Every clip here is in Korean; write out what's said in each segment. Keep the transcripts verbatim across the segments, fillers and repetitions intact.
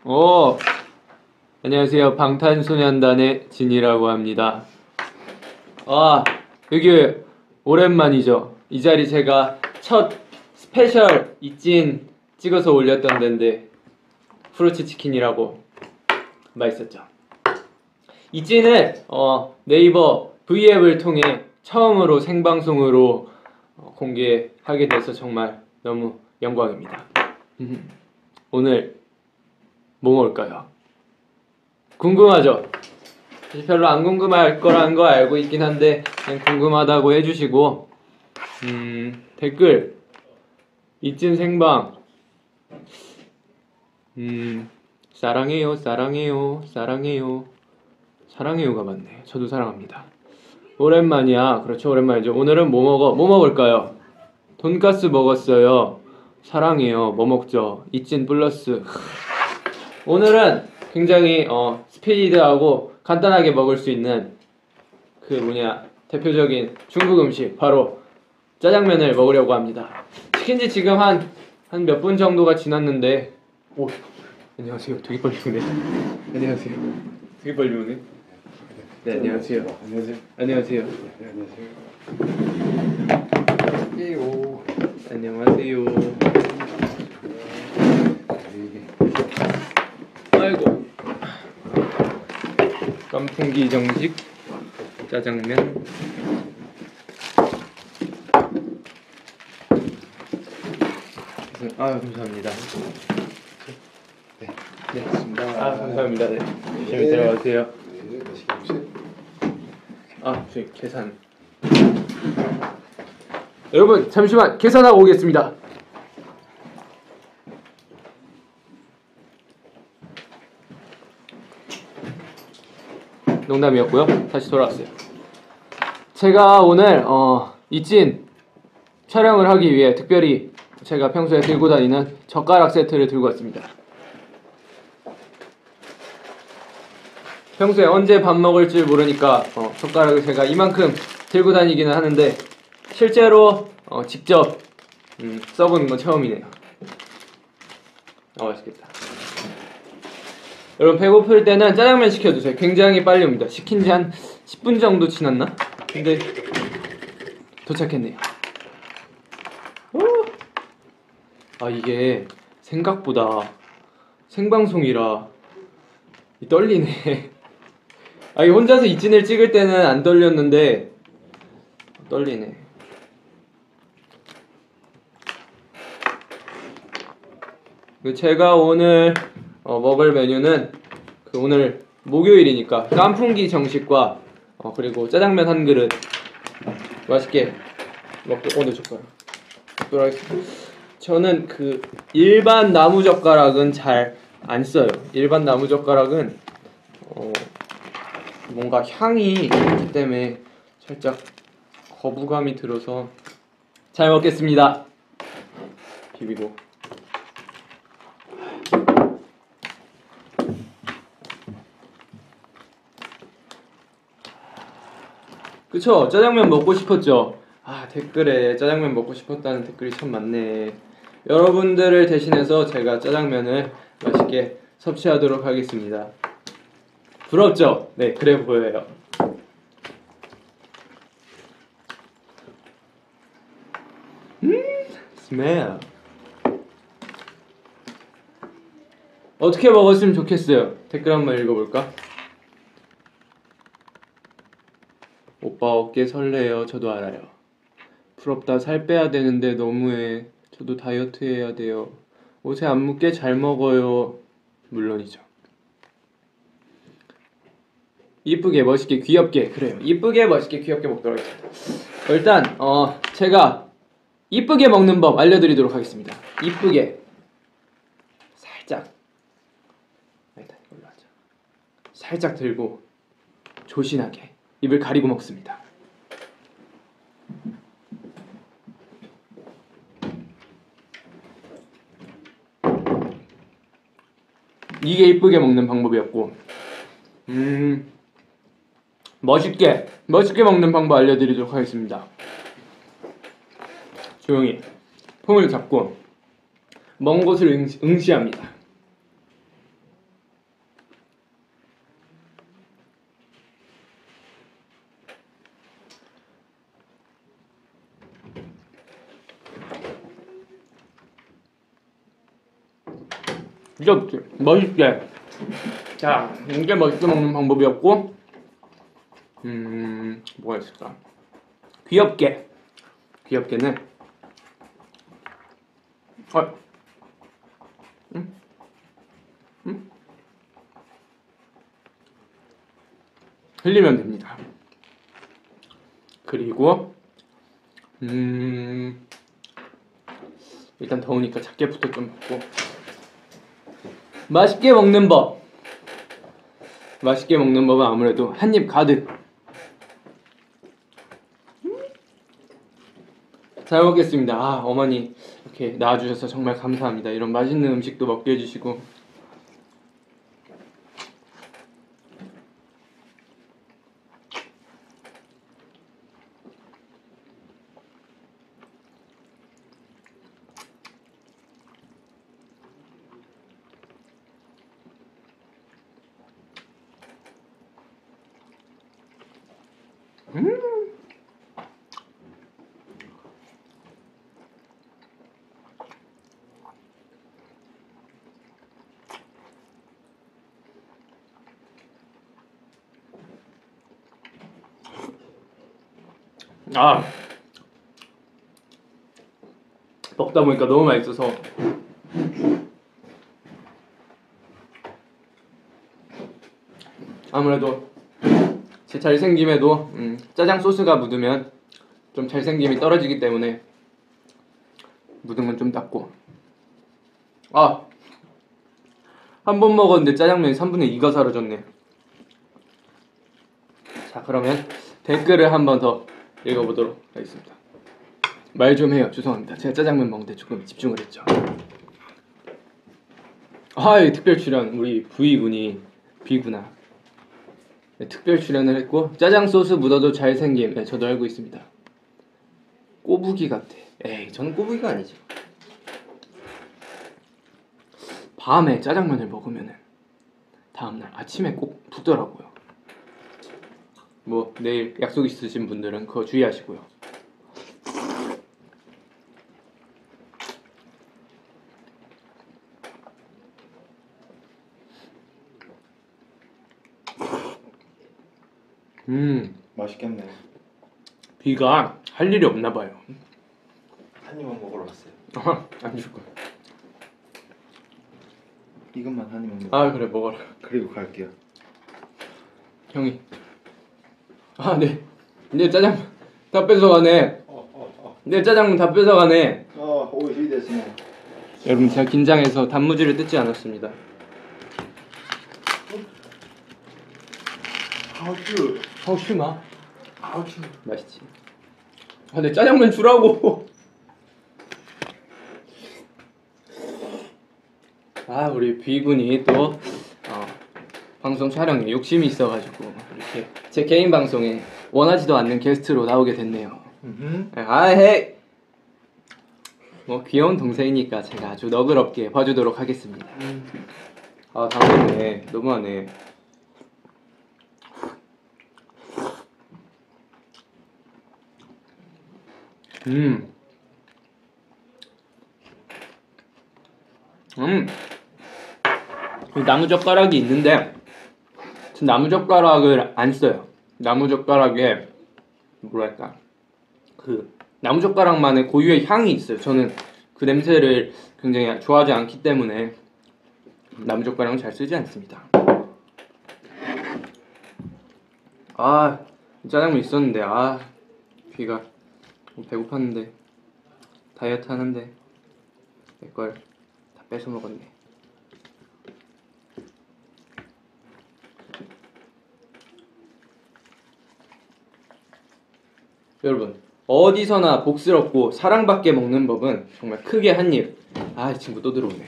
오, 안녕하세요. 방탄소년단의 진이라고 합니다. 아, 여기 오랜만이죠. 이 자리 제가 첫 스페셜 이찐 찍어서 올렸던 데인데 프루치 치킨이라고 맛있었죠. 이찐을 어, 네이버 V앱을 통해 처음으로 생방송으로 어, 공개하게 돼서 정말 너무 영광입니다. 오늘 뭐 먹을까요? 궁금하죠? 별로 안 궁금할 거라는 거 알고 있긴 한데 그냥 궁금하다고 해주시고 음, 댓글 이찐 생방 음, 사랑해요 사랑해요 사랑해요 사랑해요가 맞네. 저도 사랑합니다. 오랜만이야. 그렇죠, 오랜만이죠. 오늘은 뭐 먹어? 뭐 먹을까요? 돈가스 먹었어요. 사랑해요. 뭐 먹죠? 이찐 플러스. 오늘은 굉장히 어, 스피디하고 간단하게 먹을 수 있는 그 뭐냐 대표적인 중국 음식 바로 짜장면을 먹으려고 합니다. 시킨지 지금 한 한 몇 분 정도가 지났는데 오, 안녕하세요. 되게 빨리 오네. 안녕하세요. 되게 빨리 오네. 네, 안녕하세요. 안녕하세요. 안녕하세요. 네, 안녕하세요. 안녕하세요. 아이고. 깐풍기 정식 짜장면. 아, 감사합니다. 네, 네, 맞습니다. 아, 감사합니다. 네, 조심히 들어가세요. 네, 맛있게 드세요. 아, 저희 계산. 여러분 잠시만 계산하고 오겠습니다. 농담이었고요. 다시 돌아왔어요. 제가 오늘 어, 이찐 촬영을 하기 위해 특별히 제가 평소에 들고 다니는 젓가락 세트를 들고 왔습니다. 평소에 언제 밥 먹을지 모르니까 어, 젓가락을 제가 이만큼 들고 다니기는 하는데 실제로 어, 직접 음, 써보는 건 처음이네요. 어, 맛있겠다. 여러분 배고플 때는 짜장면 시켜주세요. 굉장히 빨리 옵니다. 시킨 지 한 십 분 정도 지났나? 근데 도착했네요. 오! 아, 이게 생각보다 생방송이라 떨리네. 아, 이 혼자서 이찐을 찍을 때는 안 떨렸는데 떨리네. 제가 오늘 어, 먹을 메뉴는 그 오늘 목요일이니까 깐풍기 정식과 어, 그리고 짜장면 한 그릇 맛있게 먹도록 오늘 젓가락 먹도록 하겠습니다. 저는 그 일반 나무 젓가락은 잘 안 써요. 일반 나무 젓가락은 어, 뭔가 향이 있기 때문에 살짝 거부감이 들어서 잘 먹겠습니다. 비비고. 그쵸? 짜장면 먹고 싶었죠? 아, 댓글에 짜장면 먹고 싶었다는 댓글이 참 많네. 여러분들을 대신해서 제가 짜장면을 맛있게 섭취하도록 하겠습니다. 부럽죠? 네, 그래 보여요. 음, 스멜. 어떻게 먹었으면 좋겠어요? 댓글 한번 읽어볼까? 오빠 어깨 설레요. 저도 알아요. 부럽다. 살 빼야 되는데 너무해. 저도 다이어트 해야 돼요. 옷에 안 묻게 잘 먹어요. 물론이죠. 이쁘게 멋있게 귀엽게. 그래요. 이쁘게 멋있게 귀엽게 먹도록 하겠습니다. 일단 어 제가 이쁘게 먹는 법 알려드리도록 하겠습니다. 이쁘게 살짝 일단 이걸로 하자. 살짝 들고 조신하게 입을 가리고 먹습니다. 이게 이쁘게 먹는 방법이었고 음 멋있게 멋있게 먹는 방법 알려드리도록 하겠습니다. 조용히 폼을 잡고 먼 곳을 응시, 응시합니다. 귀엽게 멋있게. 자, 이게 멋있게 먹는 방법이었고, 음 뭐가 있을까? 귀엽게 귀엽게는 어, 음? 음? 흘리면 됩니다. 그리고 음 일단 더우니까 작게부터 좀 먹고, 맛있게 먹는 법. 맛있게 먹는 법은 아무래도 한 입 가득. 잘 먹겠습니다. 아, 어머니 이렇게 낳아주셔서 정말 감사합니다. 이런 맛있는 음식도 먹게 해주시고. 음. 아, 먹다 보니까 너무 맛있어서 아무래도 제 잘생김에도 음, 짜장 소스가 묻으면 좀 잘생김이 떨어지기 때문에 묻은 건 좀 닦고. 아, 한 번 먹었는데 짜장면이 삼분의 이가 사라졌네. 자, 그러면 댓글을 한 번 더 읽어보도록 하겠습니다. 말 좀 해요. 죄송합니다. 제가 짜장면 먹는데 조금 집중을 했죠. 아, 이 특별 출연 우리 V군이 B구나. 네, 특별 출연을 했고, 짜장 소스 묻어도 잘생김. 네, 저도 알고 있습니다. 꼬부기 같아. 에이, 저는 꼬부기가 아니지. 밤에 짜장면을 먹으면은 다음날 아침에 꼭 붓더라고요. 뭐 내일 약속 있으신 분들은 그거 주의하시고요. 음, 맛있겠네. 비가 할 일이 없나 봐요. 한 입만 먹으러 왔어요. 안 줄 거야. 이것만 한 입만 먹어. 아, 그래, 먹어라. 그리고 갈게요. 형이. 아, 네. 내 짜장 다 뺏어가네. 어, 어, 어. 내 짜장면 다 뺏어가네. 어, 오이 됐네. 여러분, 제가 긴장해서 단무지를 뜯지 않았습니다. 하우슈. 하우슈마. 하우슈. 맛있지. 아, 내 짜장면 주라고. 아, 우리 비군이 또 어, 방송 촬영에 욕심이 있어가지고 이렇게 제 개인 방송에 원하지도 않는 게스트로 나오게 됐네요. 음. 아, 헤이. 뭐 귀여운 동생이니까 제가 아주 너그럽게 봐주도록 하겠습니다. 아, 당연해. 너무하네. 음. 음. 이 나무젓가락이 있는데 전 나무젓가락을 안 써요. 나무젓가락에 뭐랄까 그 나무젓가락만의 고유의 향이 있어요. 저는 그 냄새를 굉장히 좋아하지 않기 때문에 나무젓가락은 잘 쓰지 않습니다. 아, 짜장면 있었는데 아, 귀가 배고팠는데 다이어트 하는데 내 걸 다 뺏어 먹었네. 여러분, 어디서나 복스럽고 사랑받게 먹는 법은 정말 크게 한 입. 아, 이 친구 또 들어오네.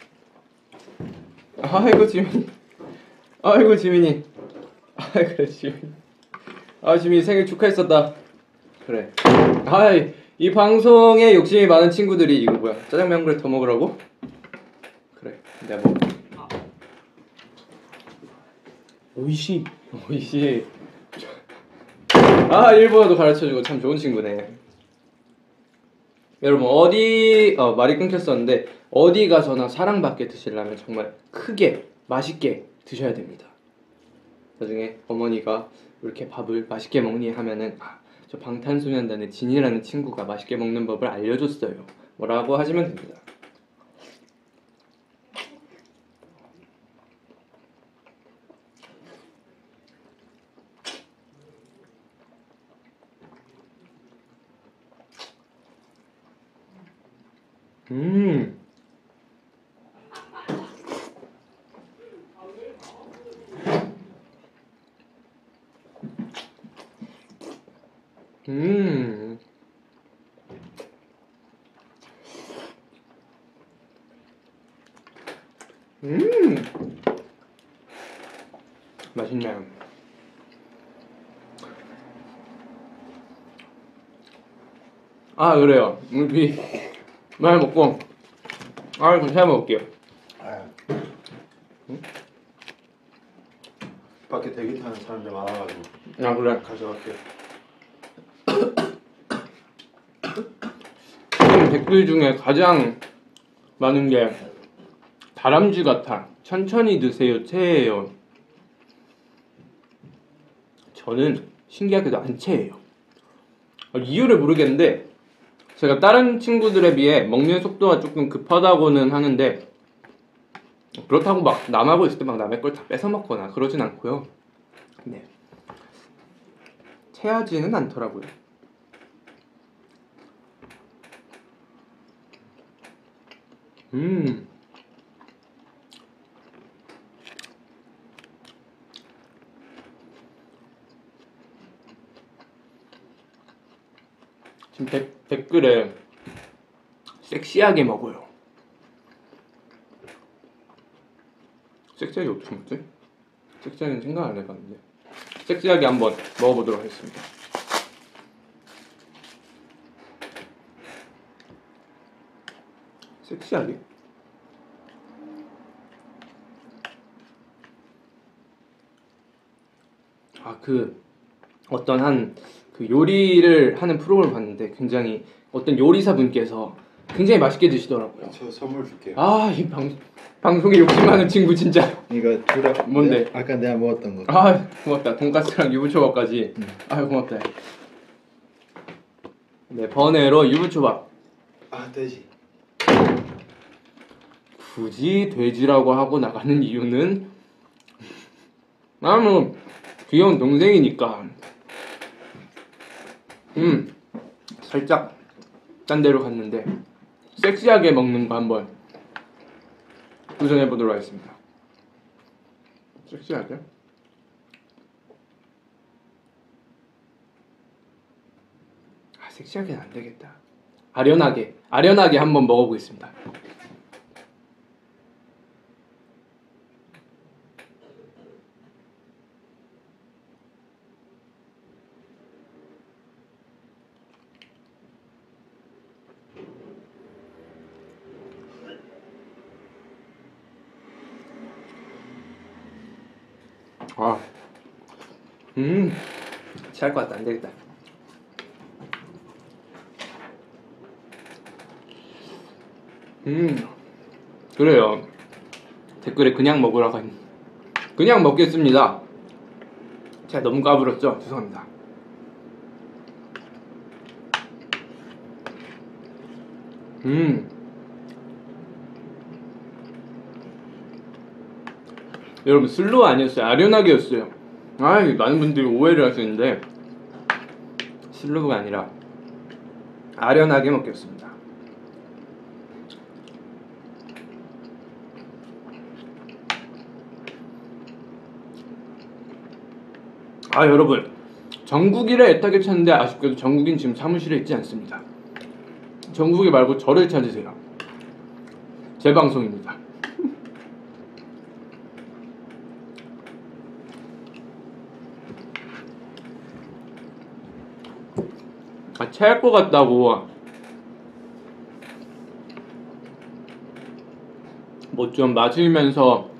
아이고 지민이. 아이고 지민이. 아이고 지민이. 아, 지민이 생일 축하했었다. 그래. 아이, 이 방송에 욕심이 많은 친구들이 이거 뭐야? 짜장면 한 그릇 더 먹으라고? 그래, 내가 먹을게. 오이시. 오이시. 아, 일본어도 가르쳐주고 참 좋은 친구네. 여러분, 어디 어, 말이 끊겼었는데 어디 가서나 사랑받게 드시려면 정말 크게 맛있게 드셔야 됩니다. 나중에 어머니가 이렇게 밥을 맛있게 먹니 하면은 아, 저 방탄소년단의 진이라는 친구가 맛있게 먹는 법을 알려줬어요 뭐라고 하시면 됩니다. 음 음. 음. 맛있네요. 아 그래요. 우리 많이 먹고 아 그럼 잘 먹을게요. 아. 밖에 대기 타는 사람들 많아가지고 아 그래. 가져갈게요. 지금 댓글 중에 가장 많은 게 다람쥐 같아. 천천히 드세요. 체해요. 저는 신기하게도 안 체해요. 이유를 모르겠는데 제가 다른 친구들에 비해 먹는 속도가 조금 급하다고는 하는데 그렇다고 막 남하고 있을 때 막 남의 걸 다 뺏어 먹거나 그러진 않고요. 네. 체하지는 않더라고요. 음. 지금 데, 댓글에 섹시하게 먹어요. 섹시하게 어떻게 먹지? 섹시하게는 생각 안 해봤는데 섹시하게 한번 먹어보도록 하겠습니다. 섹시하게? 아 그 어떤 한 그 요리를 하는 프로그램을 봤는데 굉장히 어떤 요리사 분께서 굉장히 맛있게 드시더라고요. 저 선물 줄게요. 아 이 방 방송에 욕심하는 친구 진짜. 이거 둘다 뭔데? 아까 내가 먹었던 거. 아 고맙다. 돈까스랑 유부초밥까지. 응. 아 고맙다. 네 번외로 유부초밥. 아 돼지. 굳이 돼지라고 하고 나가는 이유는 나는 귀여운 동생이니까. 음 살짝 딴 데로 갔는데 섹시하게 먹는 거 한번 도전해 보도록 하겠습니다. 섹시하게? 아 섹시하게는 안 되겠다. 아련하게 아련하게 한번 먹어보겠습니다. 아, 음, 취할 것 같다. 안 되겠다. 음, 그래요. 댓글에 그냥 먹으라고 했 그냥 먹겠습니다. 제가 너무 까불었죠? 죄송합니다. 음, 여러분 슬로우 아니었어요. 아련하게였어요. 아, 많은 분들이 오해를 하시는데 슬로우가 아니라 아련하게 먹겠습니다. 아 여러분 정국이를 애타게 찾는데 아쉽게도 정국인 지금 사무실에 있지 않습니다. 정국이 말고 저를 찾으세요. 제 방송입니다. 아 체할 것 같다고 뭐 좀 마시면서